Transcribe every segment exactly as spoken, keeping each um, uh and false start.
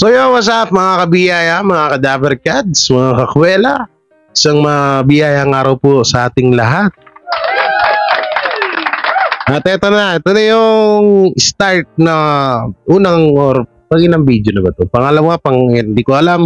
So yo, what's up mga kabiyaya, mga kadaver cats, mga kakwela. Isang mabiyayang araw po sa ating lahat. At eto na, ito na yung start na unang or panginang video na ba ito? Pangalawa, pang hindi ko alam.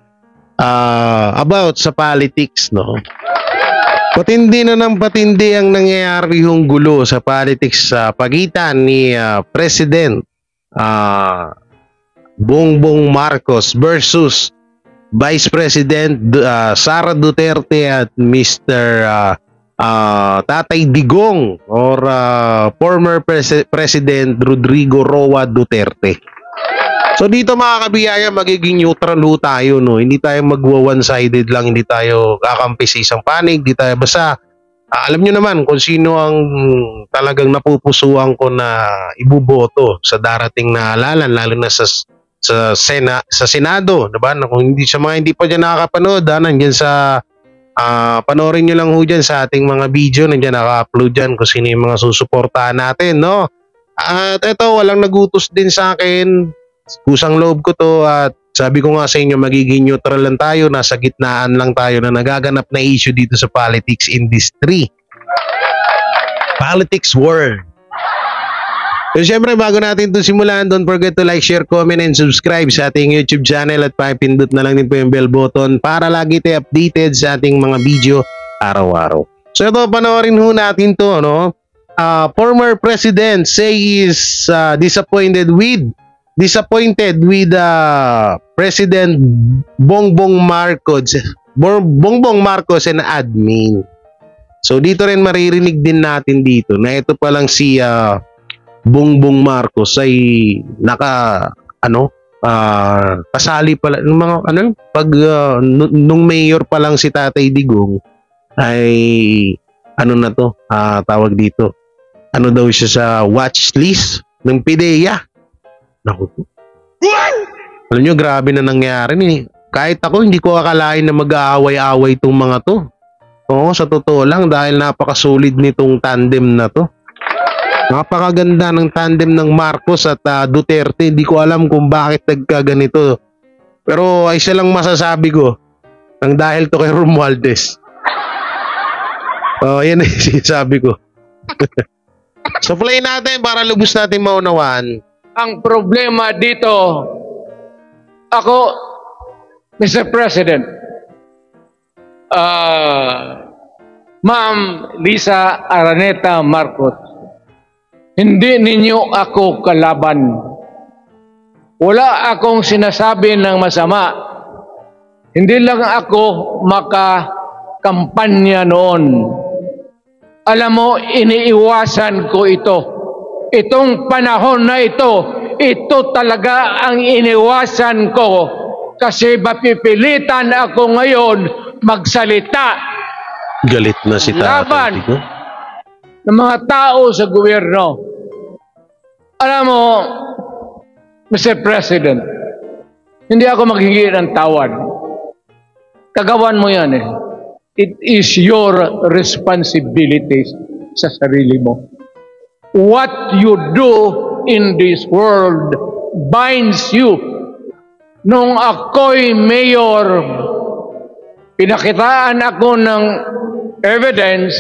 Uh, about sa politics, no? Patindi na ng patindi ang nangyayari yung gulo sa politics sa pagitan ni uh, President uh, Bongbong Marcos versus Vice President uh, Sara Duterte at Mister Uh, uh, Tatay Digong or uh, former pres President Rodrigo Roa Duterte. So dito mga kabiyaya, magiging neutral ho tayo, no? Hindi tayo magwa one-sided lang, hindi tayo kakampi sa isang panig, hindi tayo basta uh, alam nyo naman kung sino ang talagang napupusuan ko na ibuboto sa darating na halalan, lalo na sa sa Sena, sa Senado, diba? Kung hindi sa mga hindi pa dyan nakakapanood, ha, nandiyan sa uh, panoorin nyo lang ho dyan sa ating mga video, nandiyan naka-upload dyan kung sino yung mga susuportahan natin, no? At eto, walang nagutos din sa akin, kusang loob ko to, at sabi ko nga sa inyo, magiging neutral lang tayo, nasa gitnaan lang tayo na nagaganap na issue dito sa politics industry, politics world. So syempre, bago natin ito simulan, don't forget to like, share, comment, and subscribe sa ating YouTube channel at pakipindot na lang din po yung bell button para lagi tayo updated sa ating mga video araw-araw. So ito, panoorin ho natin to, no? Uh, former President say is uh, disappointed with disappointed with uh, President Bongbong Marcos Bongbong Marcos and admin. So dito rin maririnig din natin dito na ito pa lang si uh, Bongbong Marcos ay naka ano uh, pasali pala ng mga ano pag uh, nung mayor pa lang si Tatay Digong ay ano na to uh, tawag dito, ano daw siya sa watch list ng P D E A. Naku po. Alam nyo, grabe na nangyari ni. Kahit ako, hindi ko akalain na mag-aaway-aaway itong mga to. Oo, sa totoo lang, dahil napakasulit nitong tandem na to. Napakaganda ng tandem ng Marcos at uh, Duterte. Hindi ko alam kung bakit nagkaganito. Pero ay isa lang masasabi ko, nang dahil to kay Romualdez. Oo, oh, yan ay sinasabi ko. So play natin para lubos natin maunawaan. Ang problema dito, ako, Mister President, uh, Ma'am Lisa Araneta Marcos, hindi ninyo ako kalaban. Wala akong sinasabi ng masama. Hindi lang ako makakampanya noon. Alam mo, iniiwasan ko ito. Itong panahon na ito, ito talaga ang iniwasan ko kasi mapipilitan ako ngayon magsalita. Galit na si laban ng mga tao sa gobyerno. Alam mo, Mister President, hindi ako maghingi ng tawad. Kagawan mo yan eh. It is your responsibility sa sarili mo. What you do in this world binds you. Nung ako'y mayor, pinakitaan ako ng evidence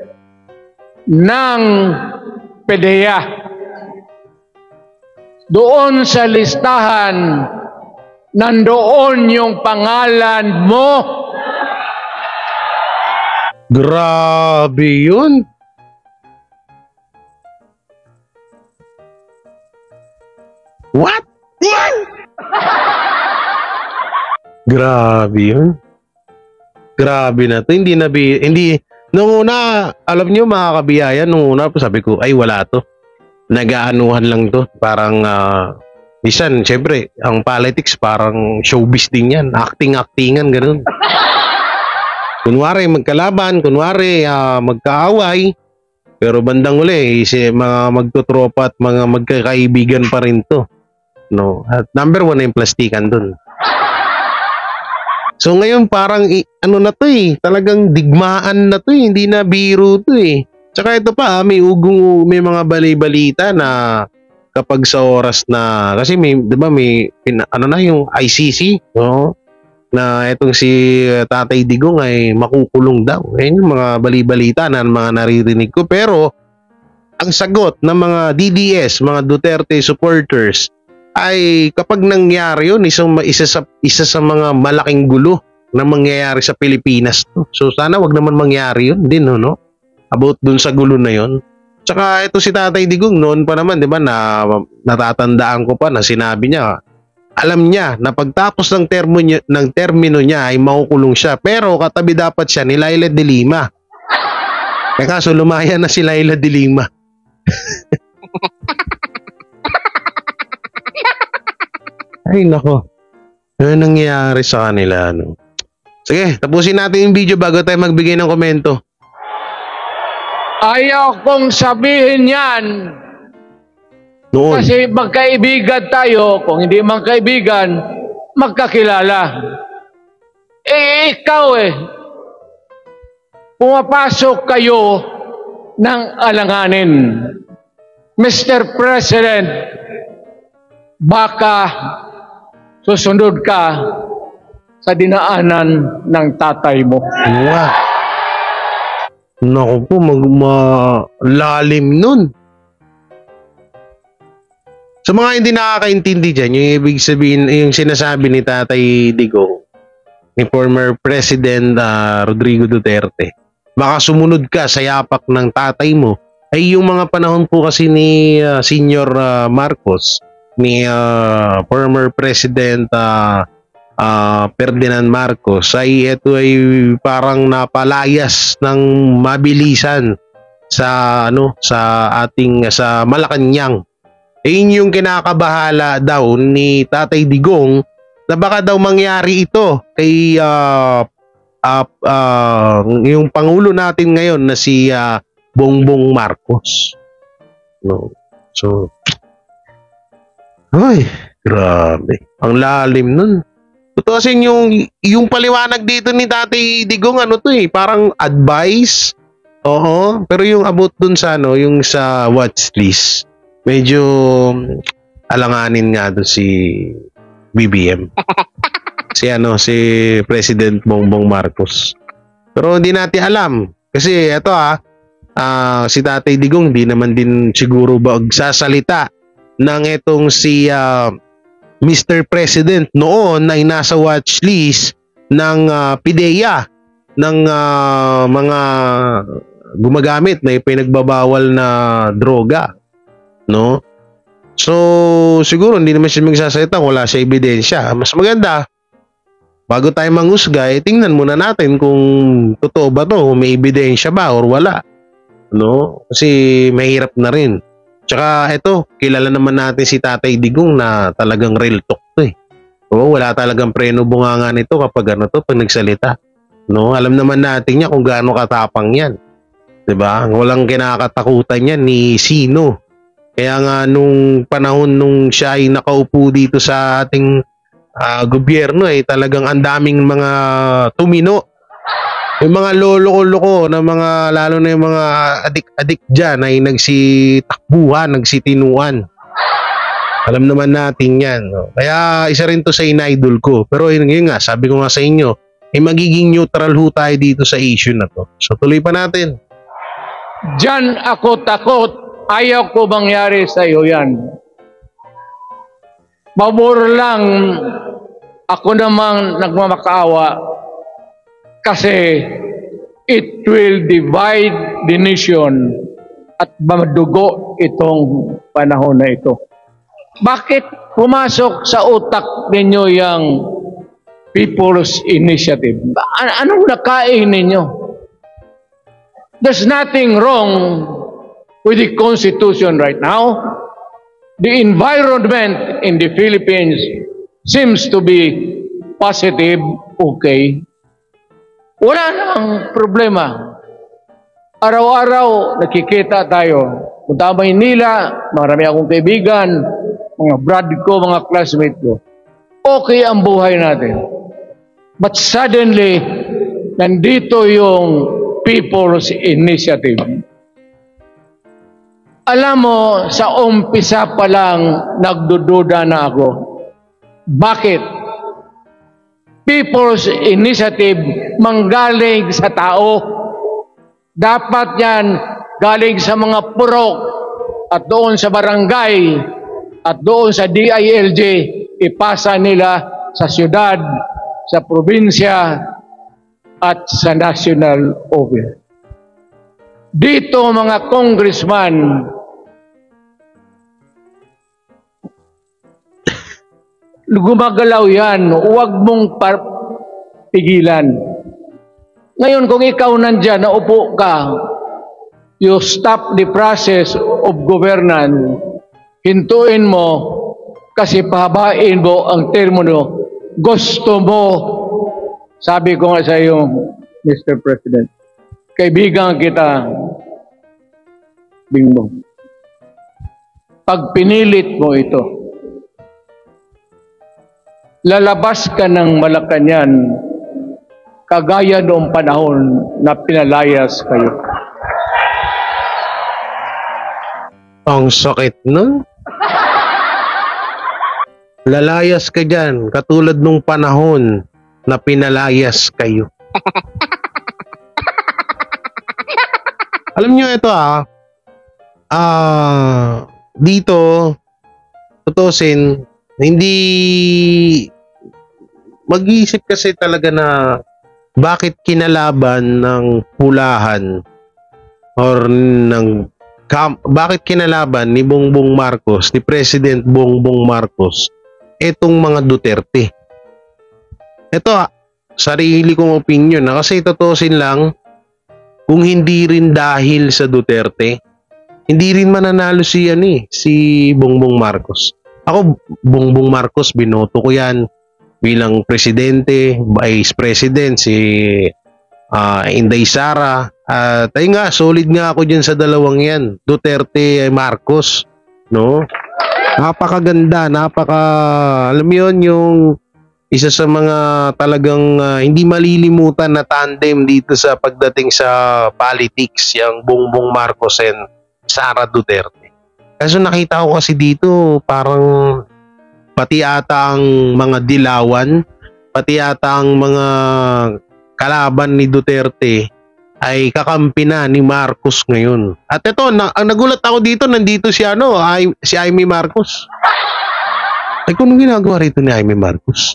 ng P D E A. Doon sa listahan, nandoon yung pangalan mo. Grabe yun. What? Grabe yun. Grabe na to. Hindi na bi hindi nung una, alam niyo mga kabiyaya, nung una sabi ko ay wala to. Nag-aanuhan lang to. Parang uh, isan, syempre, ang politics parang showbiz din yan. Acting-actingan ganun. Kunwari magkalaban, kunwari uh, magkaaway, pero bandang uli, eh, mga magtutropa at mga magkakaibigan pa rin to. No, at number one na yung plastikan dun. So ngayon parang ano na to eh, talagang digmaan na to eh, hindi na biro to eh. Tsaka ito pa, may ugong, may mga bali-balita na kapag sa oras na, kasi may, di ba may, pina, ano na yung I C C, no? Na itong si Tatay Digong ay makukulong daw. Ayan yung mga bali-balita na mga naririnig ko. Pero, ang sagot ng mga D D S, mga Duterte supporters, ay kapag nangyari yun, isang, isa, sa, isa sa mga malaking gulo na mangyayari sa Pilipinas. So, sana wag naman mangyari yun din, no? About dun sa gulo na yun. Tsaka ito si Tatay Digong noon pa naman, 'di ba, na natatandaan ko pa na sinabi niya, alam niya na pagtapos ng termo niya, ng termino niya ay makukulong siya, pero katabi dapat siya ni Laila de Lima. Kaya kaso lumaya na si Laila de Lima. Ay nako. Ano nangyayari sa kanila, no? Sige, tapusin natin yung video bago tayo magbigay ng komento. Ayaw kong sabihin yan. Noon. Kasi magkaibigan tayo. Kung hindi magkaibigan, magkakilala. Eh, ikaw eh. Pumapasok kayo ng alanganin. Mister President, baka susunod ka sa dinaanan ng tatay mo. Wow. Naku po, magmalalim nun. Sa mga hindi nakakaintindi dyan, yung ibig sabihin, yung sinasabi ni Tatay Digong, ni former President uh, Rodrigo Duterte, baka sumunod ka sa yapak ng tatay mo, ay yung mga panahon po kasi ni uh, Senior uh, Marcos, ni uh, former President uh, Uh, Ferdinand Marcos, ay ito ay parang napalayas ng mabilisan sa ano sa ating sa Malacanang. Eh, yung kinakabahala daw ni Tatay Digong na baka daw mangyari ito kay uh, uh, uh, yung pangulo natin ngayon na si uh, Bongbong Marcos. No. So, ay, grabe. Ang lalim nun. Totoo kasi yung, yung paliwanag dito ni Tatay Digong, ano to eh, parang advice. Oo, pero yung about dun sa ano, yung sa watch list, medyo alanganin nga dun si B B M. Si ano, si President Bongbong Marcos. Pero hindi natin alam. Kasi eto ah, uh, si Tatay Digong di naman din siguro ba magsasalita ng etong si uh, Mister President noon ay nasa watch list ng uh, PIDEA ng uh, mga gumagamit na ipinagbabawal na droga, no? So siguro hindi naman siya magsasalita, wala siya ebidensya. Mas maganda bago tayo manghusga, eh, tingnan muna natin kung totoo ba to, may ebidensya ba or wala, no? Kasi mahirap na rin. Tsaka ito, kilala naman natin si Tatay Digong na talagang real talk to eh. Oo, wala talagang preno bunganga nito kapag ano to, pag nagsalita. No, alam naman natin niya kung gaano katapang yan. 'Di ba? Walang kinakatakutan yan ni sino. Kaya nga nung panahon nung siya ay nakaupo dito sa ating uh, gobyerno ay eh, talagang ang daming mga tumino. Yung mga lolo-loko na mga, lalo na yung mga adik-adik dyan ay nagsitakbuhan, nagsitinuan. Alam naman natin yan. No? Kaya isa rin to sa ina-idol ko. Pero yun, yun nga, sabi ko nga sa inyo, eh magiging neutral ho tayo dito sa issue na to. So tuloy pa natin. Diyan ako takot. Ayaw ko mangyari sa iyo yan. Mabor lang ako namang nagmamakaawa. Kasi it will divide the nation at madugo itong panahon na ito. Bakit pumasok sa utak ninyo yung People's Initiative? An anong nakain ninyo? There's nothing wrong with the Constitution right now. The environment in the Philippines seems to be positive, okay. Wala namang problema. Araw-araw nakikita tayo. Punta Maynila, marami akong kaibigan, mga brad ko, mga classmate ko. Okay ang buhay natin. But suddenly, nandito yung People's Initiative. Alam mo, sa umpisa pa lang, nagdududa na ako. Bakit? People's Initiative manggaling sa tao. Dapat yan galing sa mga purok at doon sa barangay at doon sa D I L G, ipasa nila sa syudad, sa probinsya at sa national office. Dito mga congressman, gumagalaw yan, huwag mong pigilan. Ngayon, kung ikaw nandyan, naupo ka, you stop the process of governance, hintuin mo, kasi pahabain mo ang termo mo, gusto mo, sabi ko nga sa iyo, Mister President, kaibigan kita, Bingbong, pag pinilit mo ito, lalabas ka ng Malacanang kagaya noong panahon na pinalayas kayo. Ang sakit nun. Lalayas ka dyan, katulad nung panahon na pinalayas kayo. Alam nyo ito ah, ah, dito, tutusin, hindi, mag-iisip kasi talaga na bakit kinalaban ng pulahan or ng, kam, bakit kinalaban ni Bongbong Marcos, ni President Bongbong Marcos, etong mga Duterte. Ito ah, sarili kong opinion na kasi tutusin lang, kung hindi rin dahil sa Duterte, hindi rin mananalo si, ano, eh, si Bongbong Marcos. Ako, Bongbong Marcos, binoto ko yan bilang presidente, vice president, si uh, Inday Sara. At uh, ay nga, solid nga ako dyan sa dalawang yan, Duterte, Marcos. No? Napakaganda, napaka, alam mo yun, yung isa sa mga talagang uh, hindi malilimutan na tandem dito sa pagdating sa politics, yung Bongbong Marcos and Sara Duterte. Kaso nakita ko kasi dito parang pati ata ang mga dilawan, pati ata ang mga kalaban ni Duterte ay kakampi na ni Marcos ngayon. At ito, na, ang nagulat ako dito, nandito si ano, ay, si Amy Marcos. Ay, kung ginagawa rito ni Amy Marcos?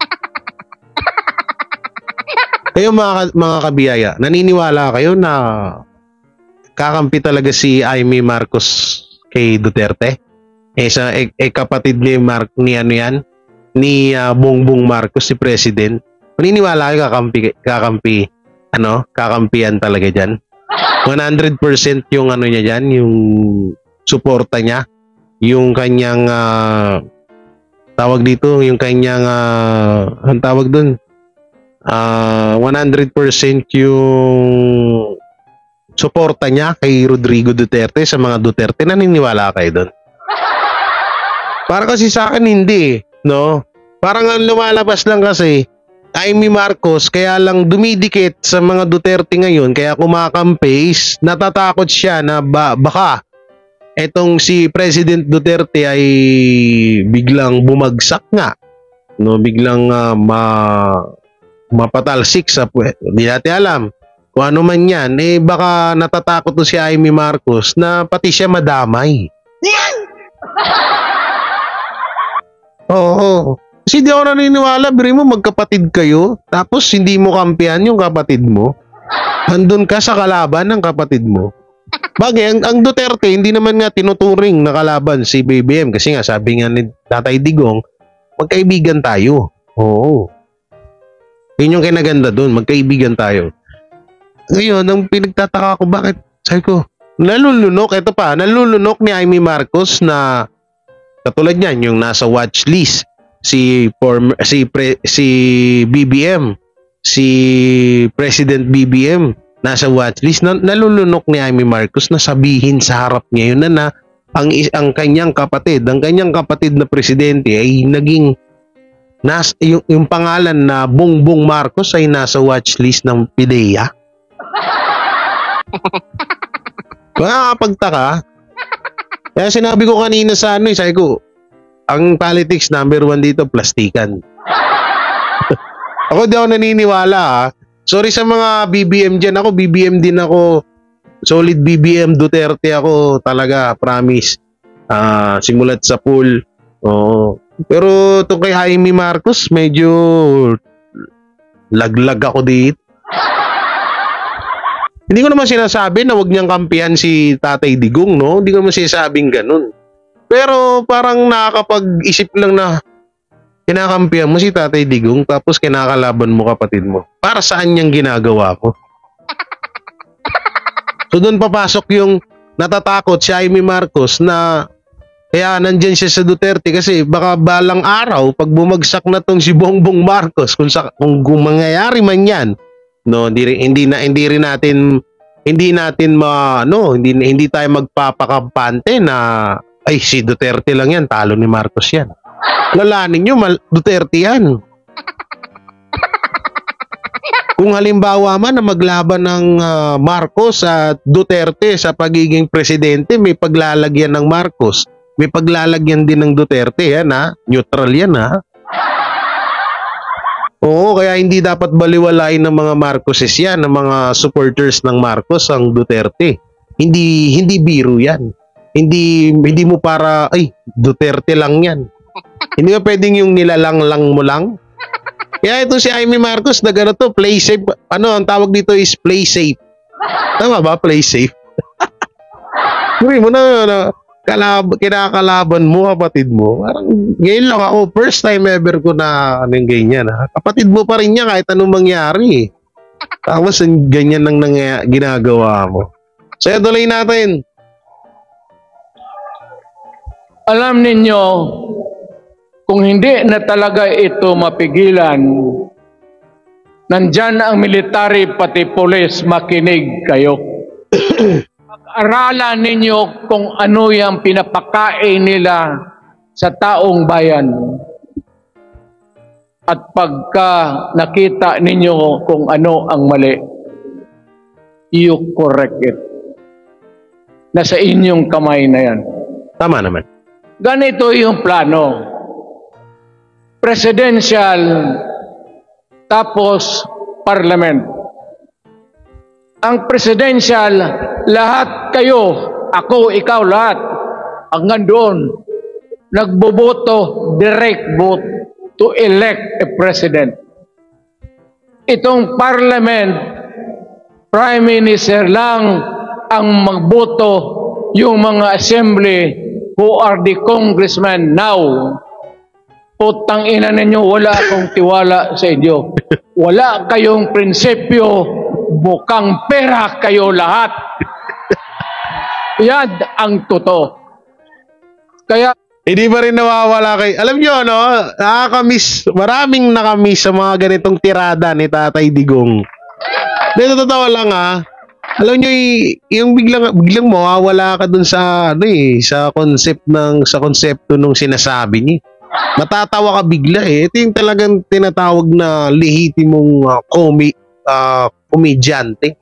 Kayo mga, mga kabiyaya, naniniwala kayo na kakampi talaga si Amy Marcos kay Duterte? Eh, sa, eh, eh kapatid ni Mark, ni ano yan? Ni uh, Bongbong Marcos, si President. Naniniwala kayo kakampi, kakampi, ano, kakampihan talaga dyan? one hundred percent yung ano niya dyan, yung suporta niya, yung kanyang, uh, tawag dito, yung kanyang, uh, ang tawag dun, uh, one hundred percent yung suporta niya kay Rodrigo Duterte sa mga Duterte. Naniniwala kayo dun? Para kasi sa akin hindi, no? Parang ang lumalabas lang kasi Amy Marcos kaya lang dumidikit sa mga Duterte ngayon, kaya kumakampi is natatakot siya na ba, baka etong si President Duterte ay biglang bumagsak nga, no? Biglang uh, ma mapatalsik sa puwet. Hindi natin alam kung ano man yan, eh baka natatakot to si Amy Marcos na pati siya madamay. Oo. Kasi di ako naniniwala, biri mo magkapatid kayo, tapos hindi mo kampihan yung kapatid mo. Andun ka sa kalaban ng kapatid mo. Bagay, ang, ang Duterte, hindi naman nga tinuturing na kalaban si B B M. Kasi nga, sabi nga ni Tatay Digong, magkaibigan tayo. Oo. Yun yung kinaganda dun, magkaibigan tayo. Ngayon, ang pinagtataka ko, bakit? Sabi ko, nalulunok, ito pa, nalulunok ni Amy Marcos na katulad niyan, yung nasa watch list. Si former, si pre, si B B M, si President B B M nasa watchlist. Na, nalulunok ni Amy Marcos na sabihin sa harap niya yun na, na ang ang kanyang kapatid, ang kanyang kapatid na presidente ay naging nas yung, yung pangalan na Bongbong Marcos ay nasa watchlist ng P D E A. Makakapagtaka. Kaya sinabi ko kanina sa ano, eh, sabi ko, ang politics number one dito, plastikan. Ako di ako naniniwala ah. Sorry sa mga B B M dyan. Ako B B M din ako. Solid B B M Duterte ako talaga, promise. Ah, simulat sa pool. Oo. Pero itong kay Jaime Marcos, medyo laglag ako dito. Hindi ko naman sinasabi na wag niyang kampihan si Tatay Digong, no? Hindi ko naman sinasabing ganun. Pero parang nakakapag-isip lang na kinakampihan mo si Tatay Digong tapos kinakalaban mo kapatid mo. Para saan niyang ginagawa ko? So doon papasok yung natatakot si Jaime Marcos na kaya nandyan siya sa Duterte kasi baka balang araw pag bumagsak na tong si Bongbong Marcos kung, sa, kung, kung mangyayari man yan, no, hindi, hindi, na, hindi rin natin hindi natin ma, no, hindi, hindi tayo magpapakampante na ay si Duterte lang yan, talo ni Marcos yan. Lalanin nyo, Duterte yan. Kung halimbawa man na maglaban ng uh, Marcos at Duterte sa pagiging presidente, may paglalagyan ng Marcos. May paglalagyan din ng Duterte, yan ha. Neutral yan ha. Oo, kaya hindi dapat baliwalain ng mga Marcoses yan, ng mga supporters ng Marcos ang Duterte. Hindi hindi biro yan. Hindi hindi mo para, ay, Duterte lang yan. Hindi ba pwedeng yung nilalang-lang mo lang? Kaya ito si Jaime Marcos, nagano to, play safe. Ano, ang tawag dito is play safe. Tama ba? Play safe. Sabi mo na, na kalab, kinakalaban mo, kapatid mo. Parang ngayon lang ako, first time ever ko na anong ganyan. Ha? Kapatid mo pa rin niya kahit anong mangyari. Tapos ganyan lang nang ginagawa mo. So, tuloy natin. Alam ninyo, kung hindi na talaga ito mapigilan, nandyan ang military pati police, makinig kayo. Pag-aralan ninyo kung ano yung pinapakain nila sa taong bayan. At pagka nakita ninyo kung ano ang mali, you correct it. Nasa inyong kamay na yan. Tama naman. Ganito yung plano. Presidential, tapos parliament. Ang presidential, lahat kayo, ako, ikaw, lahat, hanggang doon, nagboboto, direct vote to elect a president. Itong parliament, prime minister lang ang magboto, yung mga assembly who are the congressmen now. Putang ina ninyo, wala akong tiwala sa inyo. Wala kayong prinsipyo, bukang pera kayo lahat. Yan ang totoo. Kaya hindi ba rin nawawala kay... Alam nyo, no? Nakakamiss. Maraming nakamiss sa mga ganitong tirada ni Tatay Digong. Dito totoo lang ha. Alam nyo, yung biglang, biglang mawawala ka dun sa, ano eh, sa concept ng, sa konsepto nung sinasabi niya. Matatawa ka bigla eh. Ito yung talagang tinatawag na lehitimong uh, komi, uh, komedyante.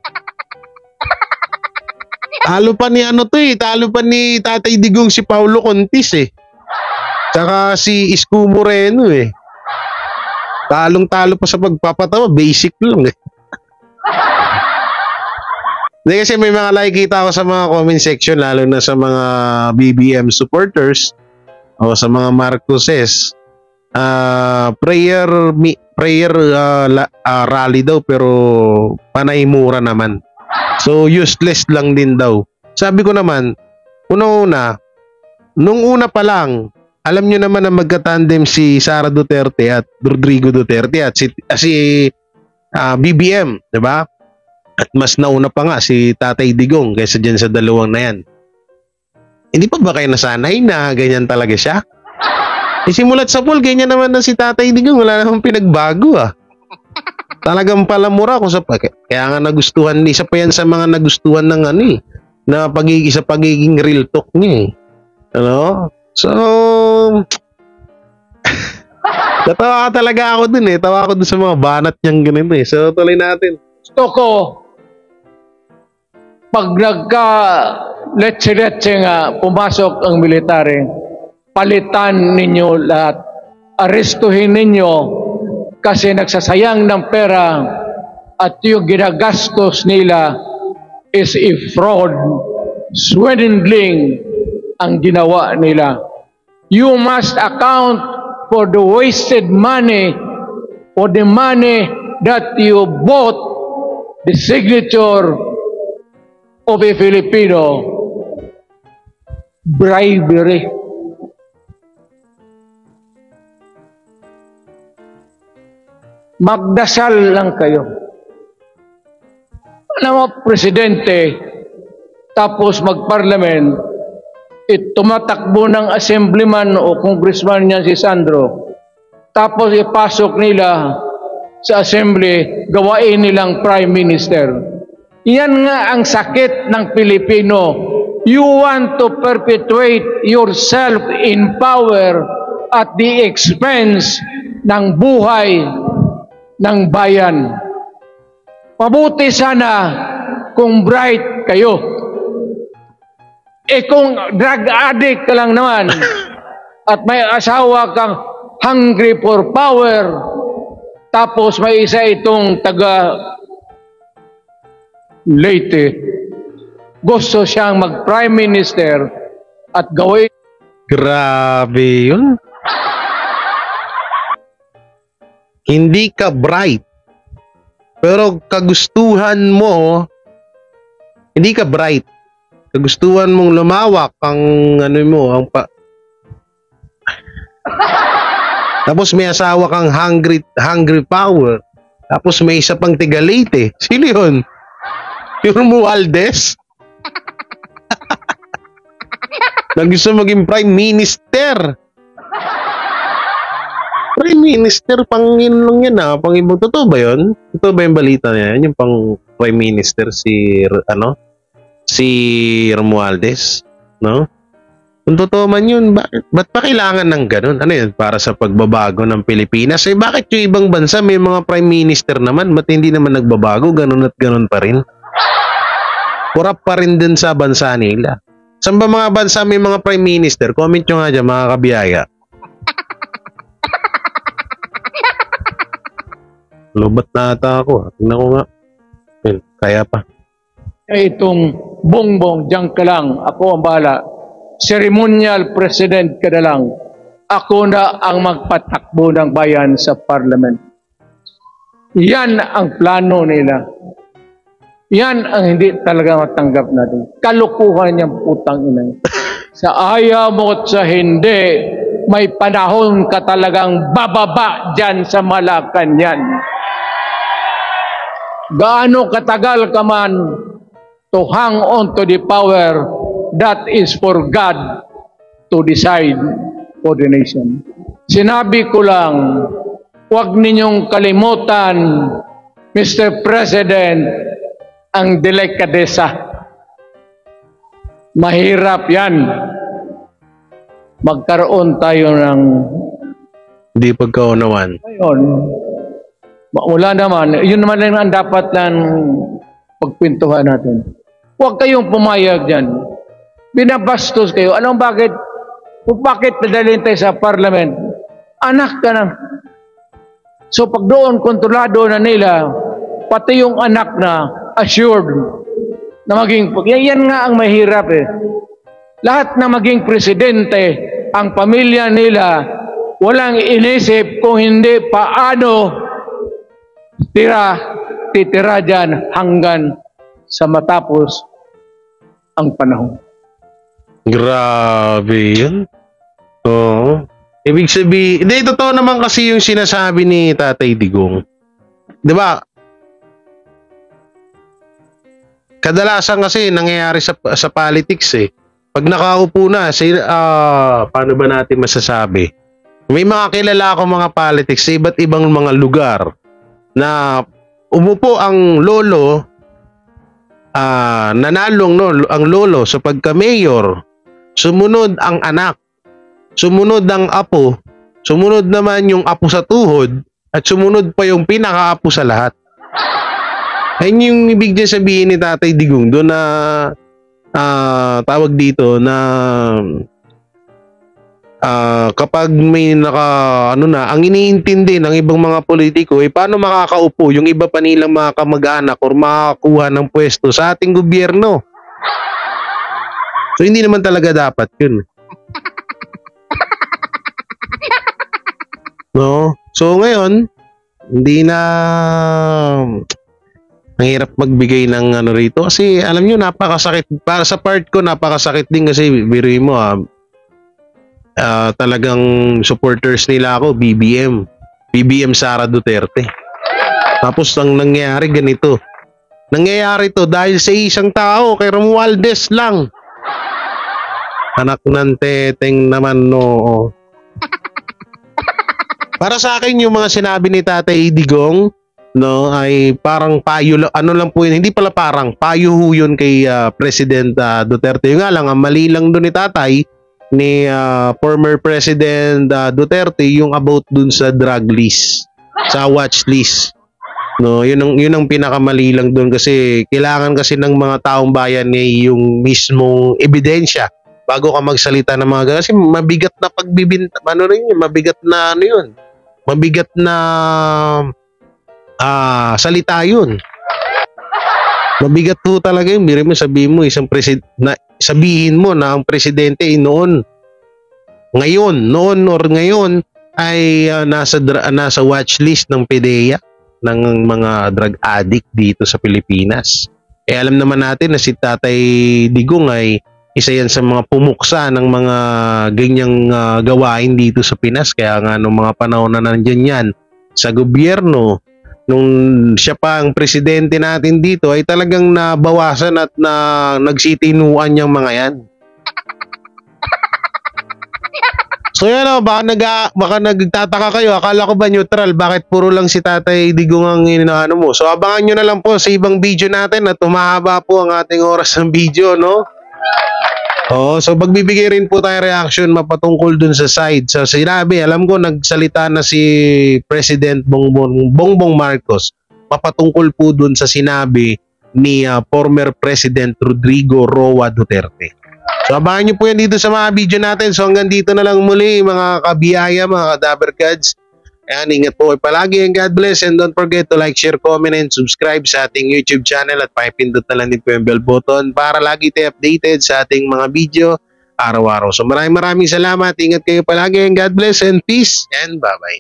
Talo pa ni ano to eh. Talo pa ni Tatay Digong si Paulo Contis eh. Tsaka si Isko Moreno eh. Talong-talo pa sa pagpapatawa. Basic lang eh. Hindi kasi may mga nakikita ko sa mga comment section, lalo na sa mga B B M supporters o sa mga Marcoses. Uh, prayer mi, prayer uh, la, uh, rally daw pero panay mura naman. So useless lang din daw. Sabi ko naman, una-una, nung una pa lang, alam nyo naman na magka-tandem si Sara Duterte at Rodrigo Duterte at si, uh, si uh, B B M, di ba? At mas nauna pa nga si Tatay Digong kaysa dyan sa dalawang na yan. Hindi pa ba kayo nasanay na ganyan talaga siya? E simulat sa pool, ganyan naman na si Tatay Digong. Wala namang pinagbago ah. Talagang palamura ko sa... Kaya nga nagustuhan, isa pa yan sa mga nagustuhan ng ano eh. Na pagiging, sa pagiging real talk niya eh. Ano? So... Natawa talaga ako dun eh. Tawa ako dun sa mga banat niyang ganito eh. So tuloy natin. gusto ko pag nagka letse-letse nga pumasok ang military, palitan ninyo lahat. Arestuhin ninyo kasi nagsasayang ng pera at yung ginagastos nila is a fraud, swindling ang ginawa nila. You must account for the wasted money, for the money that you bought the signature of a Filipino. Bribery. Magdasal lang kayo. Alam mo, Presidente, tapos mag-parliament, it tumatakbo ng assemblyman o congressman niya si Sandro, tapos ipasok nila sa assembly, gawain nilang prime minister. Yan nga ang sakit ng Pilipino. You want to perpetuate yourself in power at the expense ng buhay ng bayan. Mabuti sana kung bright kayo. Eh kung drug addict ka lang naman at may asawa kang hungry for power, tapos may isa itong taga Leyte, gusto siyang mag-prime minister at gawin. Grabe yun. Hindi ka bright. Pero kagustuhan mo, hindi ka bright. Kagustuhan mong lumawak ang ano mo, ang pa... Tapos may asawa kang hungry, hungry power. Tapos may isa pang tiga Leyte. Sino yun? Yung Romualdez? Na gusto maging prime minister. Prime minister, pangin lang yan ah. Pang ibang, totoo ba yun? Totoo ba yung balita niya? Yung pang prime minister si, ano? Si Romualdez? No? Kung totoo man yun, bakit, ba't pa kailangan ng ganun? Ano yun? Para sa pagbabago ng Pilipinas? Eh, bakit yung ibang bansa may mga prime minister naman? Ba't hindi naman nagbabago? Ganun at ganun pa rin. Kurap pa rin din sa bansa nila. Saan ba mga bansa may mga prime minister? Comment nyo nga dyan, mga kabiyaya. Lubat na ata ako. Tingnan ko nga. Yun, kaya pa. Eh, itong bongbong, diyan ka lang. Ako ang bahala. Ceremonial president ka na lang. Ako na ang magpatakbo ng bayan sa parliament. Yan ang plano nila. Yan ang hindi talaga matanggap natin. Kalukuhan niyang putang ina. Sa ayaw mo at sa hindi, may panahon ka talagang bababa dyan sa Malacanang. Gaano katagal ka man to hang on to the power, that is for God to decide for the nation. Sinabi ko lang, huwag ninyong kalimutan, Mister President, ang delikadesa. Mahirap yan. Magkaroon tayo ng hindi pagkaunawan. Ngayon, wala naman. Yun naman lang ang dapat lang pagpintuhan natin. Huwag kayong pumayag dyan. Binabastos kayo. Alam bakit? Bakit nadalhin tayo sa parliament? Anak ka na. So pag doon, kontrolado na nila, pati yung anak na assured na maging, yan nga ang mahirap eh. Lahat na maging presidente, ang pamilya nila, walang inisip kung hindi paano tira, titira dyan hanggang sa matapos ang panahon. Grabe yun. Oo. Ibig sabihin, hindi, totoo naman kasi yung sinasabi ni Tatay Digong. Di ba? Kadalasan kasi nangyayari sa sa politics eh. Pag nakaupo na, si, uh, paano ba natin masasabi? May mga kilala akong mga politics sa iba't ibang mga lugar na umupo ang lolo, uh, nanalong no, ang lolo sa pagka-mayor, sumunod ang anak, sumunod ang apo, sumunod naman yung apo sa tuhod, at sumunod pa yung pinaka-apo sa lahat. Ayun yung ibig niya sabihin ni Tatay Digong doon na uh, tawag dito na uh, kapag may naka ano na, ang iniintindi ng ibang mga politiko eh paano makakaupo yung iba pa nilang mga kamag-anak or makakuha ng pwesto sa ating gobyerno. So hindi naman talaga dapat yun. No? So ngayon, hindi na ang hirap magbigay ng ano rito kasi alam nyo napakasakit para sa part ko, napakasakit din kasi biruin mo ah, uh, talagang supporters nila ako B B M B B M Sara Duterte, tapos ang nangyayari ganito, nangyayari to dahil sa isang tao, kay Romualdez lang, anak ng teteng naman no. Para sa akin yung mga sinabi ni Tatay Digong no ay parang payo, ano lang po yun, hindi pala parang payo ho yun kay uh, President uh, Duterte. Yung nga lang, ang mali lang doon ni Tatay ni uh, former President uh, Duterte yung about dun sa drug list, sa watch list. No, yun ang yun ang pinakamali lang doon kasi kailangan kasi ng mga taong bayan ay yung mismong ebidensya bago ka magsalita ng mga ganun. Kasi mabigat na pagbibinta, ano rin yun, mabigat na ano yun, mabigat na Ah, salita yun. Mabigat po talaga yun. Biro mo, sabihin mo isang presid na sabihin mo na ang presidente ay noon, ngayon, noon or ngayon ay uh, nasa nasa watch list ng PDEA ng mga drug addict dito sa Pilipinas. Eh alam naman natin na si Tatay Digong ay isa yan sa mga pumuksa ng mga ganyang uh, gawain dito sa Pinas. Kaya nga nung mga panahon na nandiyan yan sa gobyerno, nung siya pa ang presidente natin dito ay talagang nabawasan at na nagsitinuan yung mga yan. So yan o, baka, nag, baka nagtataka kayo, akala ko ba neutral, bakit puro lang si Tatay Digong ang inaano mo? So abangan nyo na lang po sa ibang video natin at humahaba po ang ating oras ng video, no? Oh, so magbibigay rin po tayo reaction mapatungkol dun sa side. So sinabi, alam ko nagsalita na si President Bongbong, Bongbong Marcos mapatungkol po dun sa sinabi ni uh, former President Rodrigo Roa Duterte. So abangan nyo po yan dito sa mga video natin. So hanggang dito na lang muli mga kabiyaya, mga kadaber gods. Ayan, ingat po palagi and God bless, and don't forget to like, share, comment, and subscribe sa ating YouTube channel at pakipindot na lang din po yung bell button para lagi tayo updated sa ating mga video araw-araw. So maraming maraming salamat, ingat kayo palagi and God bless and peace and bye-bye.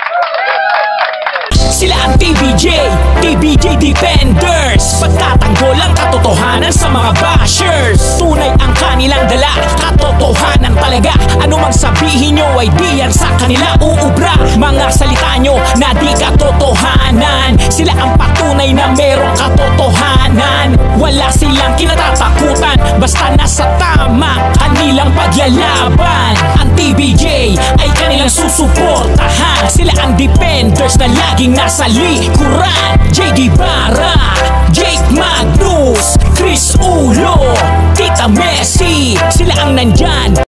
Sila ang T B J, T B J Defenders, pagtatanggol ang katotohanan sa mga bashers. Tunay ang kanilang dala, katotohanan talaga. Ano mang sabihin nyo ay di yan sa kanila uubra. Mga salita nyo na di katotohanan, sila ang patunay na merong katotohanan. Wala silang kinatatakutan, basta nasa tama kanilang paglalaban. Ang T B J ay kanilang susuportahan, sila ang defenders na laging nasa likuran. J D Barra, Jake Magnus, Chris Ulo, Tita Messi, sila ang nandyan.